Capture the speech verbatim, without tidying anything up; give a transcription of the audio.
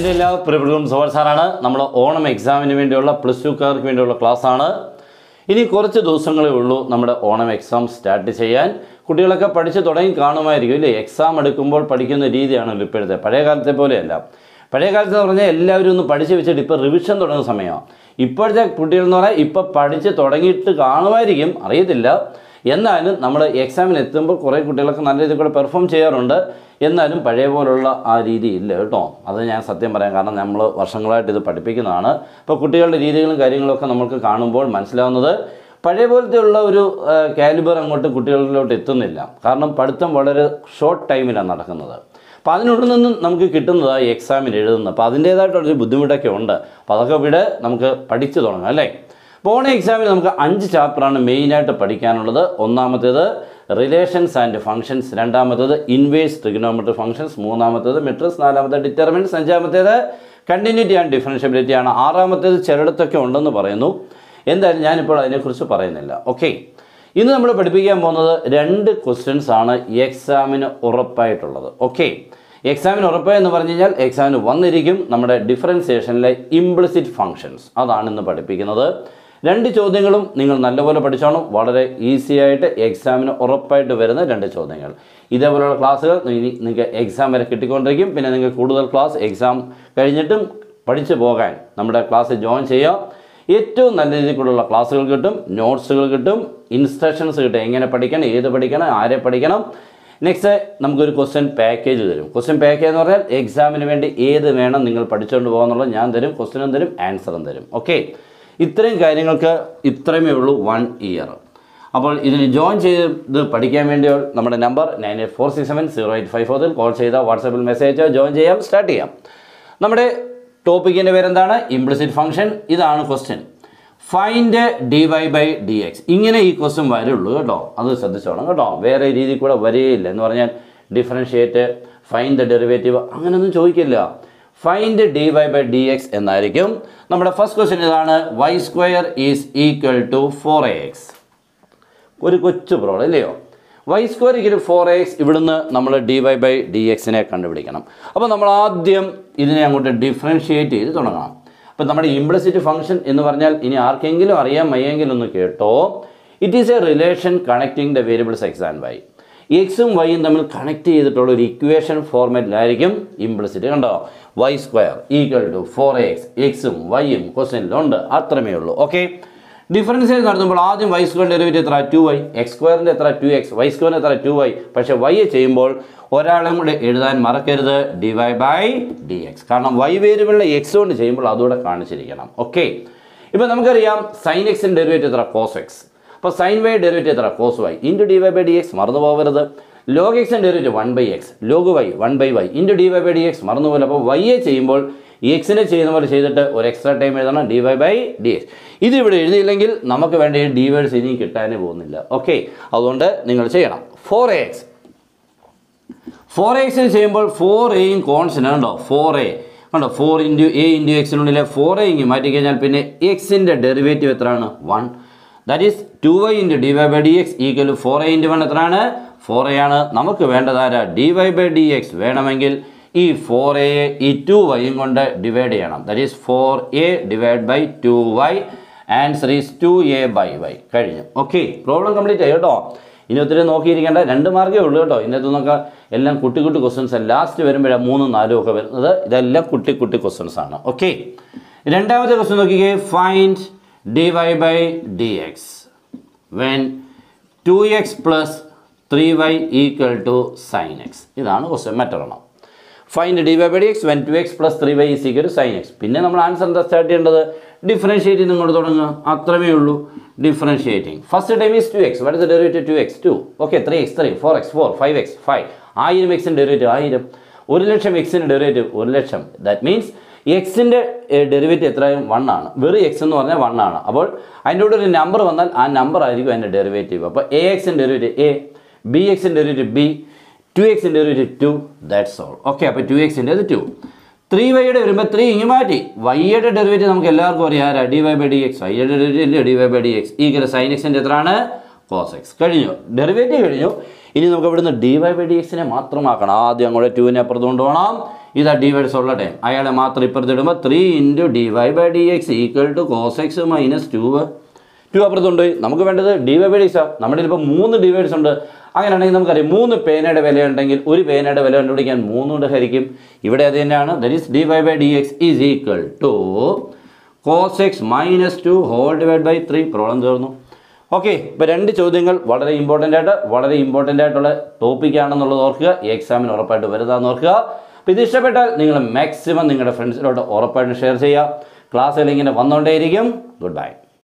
എല്ലാ പ്രിയപ്പെട്ടവർക്കും സോൾ സാറാണ്. നമ്മൾ ഓണം എക്സാമിന് വേണ്ടിയുള്ള പ്ലസ് ടുക്കാർക്ക് വേണ്ടിയുള്ള ക്ലാസ്സാണ്. ഇനി കുറച്ച് ദിവസങ്ങളേ ഉള്ളൂ നമ്മുടെ ഓണം എക്സാം സ്റ്റാർട്ട് ചെയ്യാൻ. കുട്ടികളൊക്കെ പഠിച്ച് തുടങ്ങി കാണുമായിരിക്കും ഇല്ലേ? എക്സാം എടുക്കുമ്പോൾ പഠിക്കുന്ന രീതിയാണല്ലോ ഇപ്പോഴത്തെ, പഴയ കാലത്തെ പോലെയല്ല. പഴയ കാലത്ത് എന്ന് പറഞ്ഞാൽ എല്ലാവരും ഒന്ന് പഠിച്ച് വെച്ചിട്ട് ഇപ്പോൾ റിവിഷൻ തുടങ്ങുന്ന സമയമാണ്. ഇപ്പോഴത്തെ കുട്ടികൾ എന്ന് പറഞ്ഞാൽ ഇപ്പോൾ പഠിച്ച് തുടങ്ങിയിട്ട് കാണുമായിരിക്കും, അറിയത്തില്ല. എന്നാലും നമ്മൾ എക്സാമിന് എത്തുമ്പോൾ കുറേ കുട്ടികളൊക്കെ നല്ല രീതിയിൽ കൂടെ പെർഫോം ചെയ്യാറുണ്ട്. എന്നാലും പഴയ പോലുള്ള ആ രീതി ഇല്ല കേട്ടോ. അത് ഞാൻ സത്യം പറയാം, കാരണം നമ്മൾ വർഷങ്ങളായിട്ട് ഇത് പഠിപ്പിക്കുന്നതാണ്. അപ്പോൾ കുട്ടികളുടെ രീതികളും കാര്യങ്ങളൊക്കെ നമുക്ക് കാണുമ്പോൾ മനസ്സിലാവുന്നത് പഴയ പോലത്തെ ഉള്ള ഒരു കാലിബർ അങ്ങോട്ട് കുട്ടികളിലോട്ട് എത്തുന്നില്ല. കാരണം പഠിത്തം വളരെ ഷോർട്ട് ടൈമിലാണ് നടക്കുന്നത്. അപ്പോൾ അതിനുള്ളിൽ നിന്നും നമുക്ക് കിട്ടുന്നത് എക്സാമിന് എഴുതുന്നത്. അപ്പോൾ അതിൻ്റേതായിട്ടുള്ളൊരു ബുദ്ധിമുട്ടൊക്കെ ഉണ്ട്. അപ്പോൾ അതൊക്കെ ഇവിടെ നമുക്ക് പഠിച്ചു തുടങ്ങാം അല്ലേ? അപ്പോൾ ഓണം എക്സാമിന് നമുക്ക് അഞ്ച് ചാപ്റ്ററാണ് മെയിനായിട്ട് പഠിക്കാനുള്ളത്. ഒന്നാമത്തേത് റിലേഷൻസ് ആൻഡ് ഫങ്ഷൻസ്, രണ്ടാമത്തേത് ഇൻവേഴ്സ് ട്രിഗണോമെട്രി ഫങ്ഷൻസ്, മൂന്നാമത്തേത് മെട്രിക്സ്, നാലാമത്തേത് ഡിറ്റർമിനൻസ്, അഞ്ചാമത്തേത് കണ്ടിന്യൂറ്റി ആൻഡ് ഡിഫറൻഷ്യബിലിറ്റി ആണ്, ആറാമത്തേത് ചിലടത്തൊക്കെ ഉണ്ടെന്ന് പറയുന്നു. എന്തായാലും ഞാനിപ്പോൾ അതിനെക്കുറിച്ച് പറയുന്നില്ല. ഓക്കെ, ഇന്ന് നമ്മൾ പഠിപ്പിക്കാൻ പോകുന്നത് രണ്ട് ക്വസ്റ്റ്യൻസ് ആണ് എക്സാമിന് ഉറപ്പായിട്ടുള്ളത്. ഓക്കെ, എക്സാമിന് ഉറപ്പായെന്ന് പറഞ്ഞു കഴിഞ്ഞാൽ എക്സാമിന് വന്നിരിക്കും നമ്മുടെ ഡിഫറൻസിയേഷനിലെ ഇംപ്ലിസിറ്റ് ഫങ്ഷൻസ്, അതാണ് ഇന്ന് പഠിപ്പിക്കുന്നത്. രണ്ട് ചോദ്യങ്ങളും നിങ്ങൾ നല്ലപോലെ പഠിച്ചോണം. വളരെ ഈസി ആയിട്ട് എക്സാമിന് ഉറപ്പായിട്ട് വരുന്ന രണ്ട് ചോദ്യങ്ങൾ. ഇതേപോലെയുള്ള ക്ലാസ്സുകൾ നിങ്ങൾക്ക് എക്സാം വരെ കിട്ടിക്കൊണ്ടിരിക്കും. പിന്നെ നിങ്ങൾക്ക് കൂടുതൽ ക്ലാസ് എക്സാം കഴിഞ്ഞിട്ടും പഠിച്ചു പോകാൻ നമ്മുടെ ക്ലാസ്സിൽ ജോയിൻ ചെയ്യാം. ഏറ്റവും നല്ല രീതിയിലുള്ള ക്ലാസ്സുകൾ കിട്ടും, നോട്ട്സുകൾ കിട്ടും, ഇൻസ്ട്രക്ഷൻസ് കിട്ടും, എങ്ങനെ പഠിക്കണം, ഏത് പഠിക്കണം, ആരെ പഠിക്കണം. നെക്സ്റ്റ് നമുക്കൊരു ക്വസ്റ്റ്യൻ പാക്കേജ് തരും. ക്വസ്റ്റ്യൻ പാക്കേജ് എന്ന് പറഞ്ഞാൽ എക്സാമിന് വേണ്ടി ഏത് വേണം നിങ്ങൾ പഠിച്ചുകൊണ്ട് പോകാന്നുള്ളത് ഞാൻ തരും, ക്വസ്റ്റ്യനും തരും, ആൻസറും തരും. ഓക്കെ, ഇത്രയും കാര്യങ്ങൾക്ക് ഇത്രയുമേ ഉള്ളൂ വൺ ഇയർ. അപ്പോൾ ഇതിന് ജോയിൻ ചെയ്ത് പഠിക്കാൻ വേണ്ടി നമ്മുടെ number nine eight four six seven zero eight five ഫോറിൽ കോൾ ചെയ്താൽ വാട്സാപ്പിൽ മെസ്സേജ് ജോയിൻ ചെയ്യാം, സ്റ്റാർട്ട് ചെയ്യാം. നമ്മുടെ ടോപ്പിക്കിൻ്റെ പേരെന്താണ്? Implicit function. ഇതാണ് question. Find d y by d x. ഇങ്ങനെ ഈ ക്വസ്റ്റ്യൻ വരുള്ളൂ കേട്ടോ, അത് ശ്രദ്ധിച്ചോണം കേട്ടോ. വേറെ രീതിയിൽ കൂടെ വരികയില്ല. എന്ന് പറഞ്ഞാൽ ഡിഫറൻഷിയേറ്റ്, ഫൈൻഡ് ദ ഡെറിവേറ്റീവ്, അങ്ങനെയൊന്നും ചോദിക്കില്ല. Find d y by d x എന്നായിരിക്കും നമ്മുടെ ഫസ്റ്റ് ക്വസ്റ്റ്യൻ. ഇതാണ് y square is equal to four a x. ഒരു കൊച്ചു പ്രോബ്ലം ഇല്ലയോ? Y square equal four a x. ഇവിടുന്ന് നമ്മൾ ഡി വൈ ബൈ ഡി എക്സിനെ കണ്ടുപിടിക്കണം. അപ്പോൾ നമ്മൾ ആദ്യം ഇതിനെ അങ്ങോട്ട് ഡിഫറൻഷിയേറ്റ് ചെയ്ത് തുടങ്ങണം. അപ്പോൾ നമ്മുടെ ഇംപ്ലിസിറ്റ് ഫംഗ്ഷൻ എന്ന് പറഞ്ഞാൽ ഇനി ആർക്കെങ്കിലും അറിയാൻ വയ്യെങ്കിലും ഒന്ന് കേട്ടോ. It is a relation connecting the variables x and y. എക്സും വൈയും തമ്മിൽ കണക്ട് ചെയ്തിട്ടുള്ള ഒരു ഇക്വേഷൻ ഫോർമാറ്റിലായിരിക്കും ഇംപ്ലിസിറ്റ്. കണ്ടോ? Y square equal to four x. എക്സും വൈയും ക്വസ്റ്റ്യനിലുണ്ട്, അത്രമേ ഉള്ളൂ. ഓക്കെ, ഡിഫറൻസിയേഷൻ നടത്തുമ്പോൾ ആദ്യം വൈ സ്ക്വയറിൻ്റെ ഡെറിവേറ്റീവ് എത്ര? To Y. എക്സ് സ്ക്വയറിൻ്റെ എത്ര? To X. വൈ സ്ക്വയറിൻ്റെ എത്ര? To Y. പക്ഷേ വൈ ചെയ്യുമ്പോൾ ഒരാളും കൂടെ എഴുതാൻ മറക്കരുത്, d y by d x. കാരണം വൈ വേരിയബിളിലെ എക്സ് കൊണ്ട് ചെയ്യുമ്പോൾ അതുകൂടെ കാണിച്ചിരിക്കണം. ഓക്കെ, ഇപ്പോൾ നമുക്കറിയാം സൈൻ എക്സിൻ്റെ ഡെറിവേറ്റീവ് എത്ര? Cos x. അപ്പോൾ സൈൻ വൈ ഡെറിവേറ്റീവ് എത്ര? Cos y into d y by d x. മറന്നു പോകരുത്. ലോഗ് എക്സിൻ്റെ derivative one by x. Log y one by y into d y by d x. മറന്നു പോലെ. അപ്പോൾ വൈയെ ചെയ്യുമ്പോൾ എക്സിനെ ചെയ്യുന്ന പോലെ ചെയ്തിട്ട് ഒരു എക്സ്ട്രാ ടൈം എഴുതണം, d y by d x. ഇതിവിടെ എഴുതിയില്ലെങ്കിൽ നമുക്ക് വേണ്ട ഈ ഡി വേഴ്സ് ഇനിയും കിട്ടാനേ പോകുന്നില്ല. ഓക്കെ, അതുകൊണ്ട് നിങ്ങൾ ചെയ്യണം. ഫോർ എ എക്സ് ഫോർ എക്സിൽ ചെയ്യുമ്പോൾ ഫോർ എയും കോൺസ്റ്റൻ്റ് കണ്ടോ? ഫോർ എ കണ്ടോ? ഫോർ ഇൻറ്റു എ ഇൻറ്റു എക്സിനുള്ളിലെ ഫോർ എ ഇങ്ങ് മാറ്റി കഴിഞ്ഞാൽ പിന്നെ എക്സിൻ്റെ ഡെറിവേറ്റീവ് എത്രയാണ്? One. That is two y into d y by d x equal four a into one എത്രയാണ്? ഫോർ എ ആണ്. നമുക്ക് വേണ്ടതാരാ? D y by d x. വേണമെങ്കിൽ ഈ ഫോർ എയെ ഈ ടു വൈയും കൊണ്ട് ഡിവൈഡ് ചെയ്യണം. That is four a divide by two y. Answer is two a by y. കഴിഞ്ഞു. ഓക്കെ, പ്രോബ്ലം കംപ്ലീറ്റ് ആയി കേട്ടോ. ഇനി ഒത്തിരി നോക്കിയിരിക്കേണ്ട, രണ്ട് മാർക്കേ ഉള്ളൂ കേട്ടോ. ഇതിനകത്ത് നിന്നൊക്കെ എല്ലാം കുട്ടി കുട്ടി ക്വസ്റ്റ്യൻസ്. ലാസ്റ്റ് വരുമ്പോഴാണ് മൂന്നും നാലും ഒക്കെ വരുന്നത്. ഇതെല്ലാം കുട്ടി കുട്ടി ക്വസ്റ്റ്യൻസ് ആണ്. ഓക്കെ, രണ്ടാമത്തെ ക്വസ്റ്റ്യൻ നോക്കിക്കേ. Find d y by d x when two x plus three y equal to sine x. ഇതാണ് ക്വസ്റ്റ്യൻ. മറ്റൊരെണ്ണം find d y by d x when two x plus three y is equal to sine x. പിന്നെ നമ്മൾ answer എന്താ start ചെയ്യേണ്ടത്? Differentiating ഇങ്ങോട്ട് തുടങ്ങുക, അത്രമേ ഉള്ളൂ. Differentiating first time is two x. What is the derivative? Two x two. Okay, three x three, four x four, five x five. ആയിരം എക്സിൻ്റെ ഡെറിവേറ്റീവ് ആയിരം. ഒരു ലക്ഷം എക്സിൻ്റെ ഡെറിവേറ്റീവ് ഒരു ലക്ഷം. ദാറ്റ് മീൻസ് എക്സിൻ്റെ ഡെറിവേറ്റീവ് എത്രയും വൺ ആണ്. വെറും എക്സ് എന്ന് പറഞ്ഞാൽ വൺ ആണ്. അപ്പോൾ അതിൻ്റെ കൂടെ ഒരു നമ്പർ വന്നാൽ ആ നമ്പർ ആയിരിക്കും അതിൻ്റെ ഡെറിവേറ്റീവ്. അപ്പോൾ എ എക്സിൻ്റെ ഡെറിവേറ്റീവ് എ, ബി എക്സിൻ്റെ ഡെറിവേറ്റീവ് ബി, ടു എക്സിൻ്റെ derivative two. That's all. Okay, അപ്പോൾ ടു എക്സിൻ്റെ അത് ടു. ത്രീ വൈയുടെ വരുമ്പോൾ ത്രീ ഇങ്ങ് മാറ്റി. വൈയുടെ ഡെറിവേറ്റീവ് നമുക്ക് എല്ലാവർക്കും അറിയാം ആരാ? D y by d x. വൈയുടെ ഡെറിവേറ്റീവ് ഇല്ല, d y by d x equal sine എക്സിൻ്റെ എത്രയാണ്? Cos X. കഴിഞ്ഞു, ഡെറിവേറ്റീവ് കഴിഞ്ഞു. ഇനി നമുക്ക് ഇവിടുന്ന് ഡി വൈ ബൈ ഡി എക്സിനെ മാത്രമാക്കണം. ആദ്യം അങ്ങോട്ട് ടുവിനെ അപ്പുറത്ത് കൊണ്ടുപോകണം. ഇതാ ഡിവൈഡ്സ് ഉള്ള ടൈം, അയാളെ മാത്രം ഇപ്പുറത്ത് ഇടുമ്പോൾ three into d y by d x equal to cos x minus two two അപ്പുറത്തുണ്ട്. നമുക്ക് വേണ്ടത് ഡി വൈ ബൈ ഡി എക്സാണ്. നമ്മുടെ ഇപ്പോൾ മൂന്ന് ഡിവൈഡ്സ് ഉണ്ട്. അങ്ങനെയാണെങ്കിൽ നമുക്കറിയാം മൂന്ന് പേനയുടെ വിലയുണ്ടെങ്കിൽ ഒരു പേനയുടെ വില കണ്ടുപിടിക്കാൻ മൂന്ന് കൊണ്ട് ഹരിക്കും. ഇവിടെ അത് തന്നെയാണ്. That is d y by d x is equal to cos x minus two whole divide by three. Problem തീർന്നു. ഓക്കെ, ഇപ്പോൾ രണ്ട് ചോദ്യങ്ങൾ വളരെ ഇമ്പോർട്ടൻ്റ് ആയിട്ട് വളരെ ഇമ്പോർട്ടൻ്റ് ആയിട്ടുള്ള ടോപ്പിക്കാണെന്നുള്ളത് ഓർക്കുക. ഈ എക്സാമിന് ഉറപ്പായിട്ട് വരുന്നതെന്ന് ഓർക്കുക. അപ്പോൾ ഇത് ഇഷ്ടപ്പെട്ടാൽ നിങ്ങൾ മാക്സിമം നിങ്ങളുടെ ഫ്രണ്ട്സിലോട്ട് ഉറപ്പായിട്ടും ഷെയർ ചെയ്യുക. ക്ലാസ്സിൽ ഇങ്ങനെ വന്നുകൊണ്ടേയിരിക്കും. Good bye.